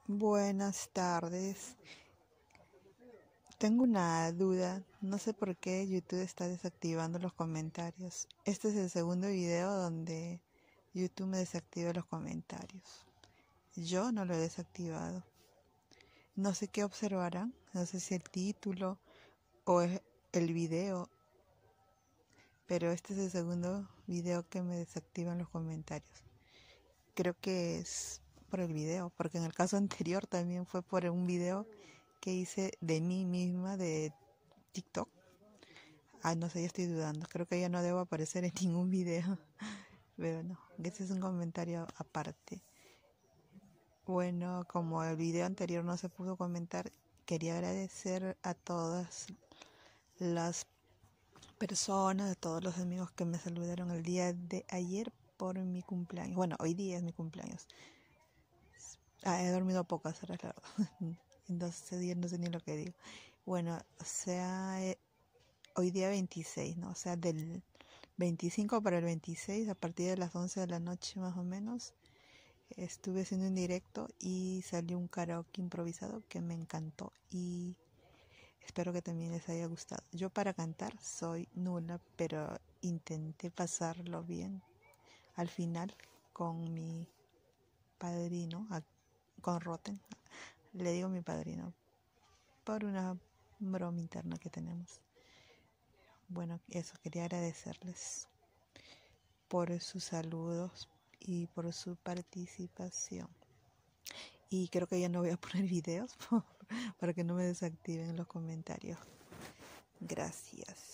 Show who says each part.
Speaker 1: Buenas tardes. Tengo una duda. No sé por qué YouTube está desactivando los comentarios. Este es el segundo video donde YouTube me desactiva los comentarios. Yo no lo he desactivado. No sé qué observarán. No sé si el título o el video. Pero este es el segundo video que me desactivan los comentarios. Creo que es por el video, porque en el caso anterior también fue por un video que hice de mí misma de TikTok. No sé, ya estoy dudando. Creo que ya no debo aparecer en ningún video. Pero no, ese es un comentario aparte. Bueno, como el video anterior no se pudo comentar, quería agradecer a todas las personas, a todos los amigos que me saludaron el día de ayer por mi cumpleaños. Bueno, hoy día es mi cumpleaños. He dormido pocas horas, la verdad. Entonces ya no sé ni lo que digo. Bueno, o sea, hoy día 26, ¿no? O sea, del 25 para el 26, a partir de las 11 de la noche más o menos, estuve haciendo un directo y salió un karaoke improvisado que me encantó y espero que también les haya gustado. Yo para cantar soy nula, pero intenté pasarlo bien al final con mi padrino, con Roten. Le digo mi padrino por una broma interna que tenemos. Bueno, eso, quería agradecerles por sus saludos y por su participación. Y creo que ya no voy a poner videos para que no me desactiven los comentarios. Gracias.